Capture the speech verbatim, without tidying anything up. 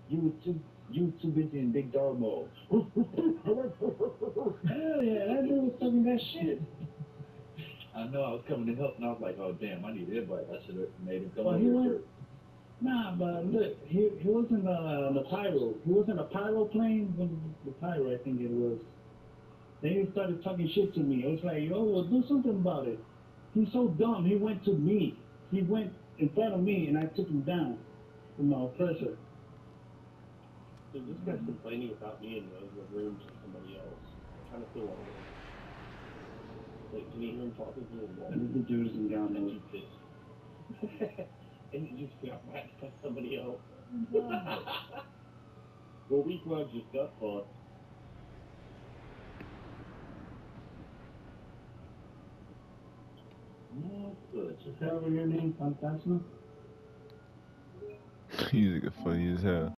You was too you was too busy in big dog mode. Hell yeah, that dude was talking that shit. I know I was coming to help, and I was like, oh damn, I need advice. I should have made him come well, over here. Nah, but look, he he wasn't uh, the pyro. He wasn't a pyro plane. The pyro, I think it was. Then he started talking shit to me. I was like, yo, well, do something about it. He's so dumb. He went to me. He went in front of me, and I took him down from my oppressor. Dude, this guy's complaining about me in the, the room to somebody else. I'm trying to feel like it. Like, can you hear him talking to the wall? And the dude's in down there. And you pissed. And you just got mad at somebody else. Well, we glad you got fucked. No, good. Is that your name, Fantasma? He's funny as hell.